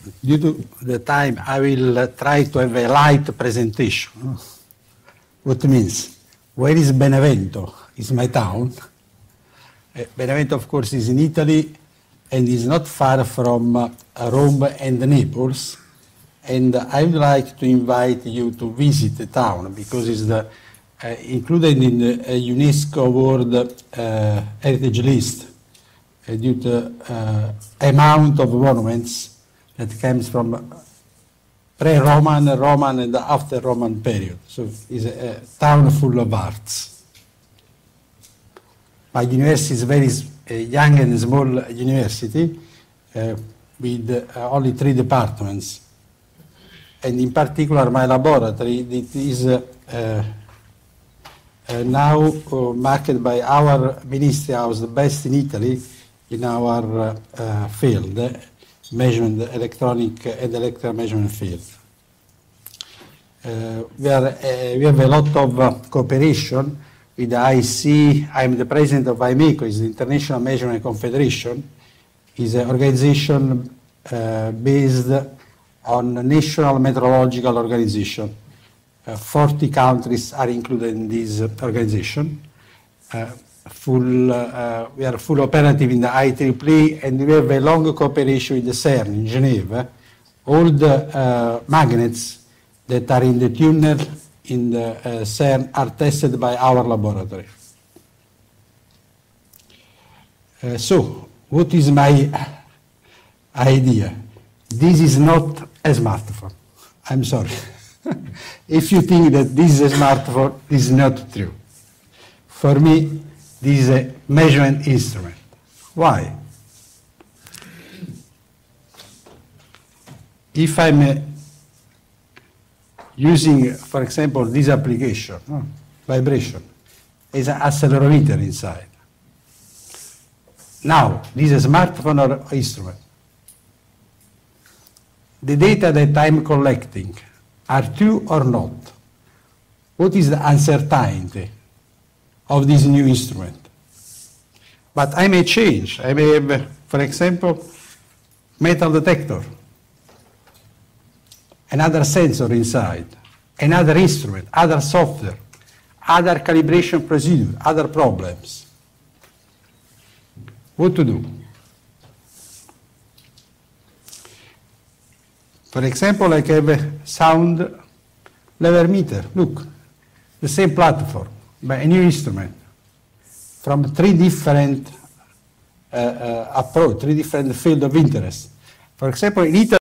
due to the time, I will try to have a light presentation. What means? Where is Benevento? Is my town. Benevento, of course, is in Italy and is not far from Rome and Naples. And I would like to invite you to visit the town because it's included in the UNESCO World Heritage List due to amount of monuments that comes from pre-Roman, Roman, and after Roman period. So it's a town full of arts. My university is a very young and small university with only 3 departments. And in particular, my laboratory that is now marked by our ministry house, the best in Italy in our field, measurement, electronic and electrical measurement field. We have a lot of cooperation with the IC. I'm the president of IMECO, is the International Measurement Confederation. It's an organization based on National Meteorological Organization. 40 countries are included in this organization. We are full operative in the IEEE, and we have a long cooperation with the CERN in Geneva. All the magnets that are in the tunnel in the CERN are tested by our laboratory. So, what is my idea? This is not a smartphone. I'm sorry. If you think that this is a smartphone, this is not true. For me, this is a measurement instrument. Why? If I'm using, for example, this application, vibration, is an accelerometer inside. Now, this is a smartphone or instrument. The data that I'm collecting are true or not? What is the uncertainty of this new instrument? But I may change. I may have, for example, metal detector, another sensor inside, another instrument, other software, other calibration procedure, other problems. What to do? For example, I have a sound level meter. Look, the same platform, but a new instrument from 3 different approach, 3 different fields of interest. For example, in Italy,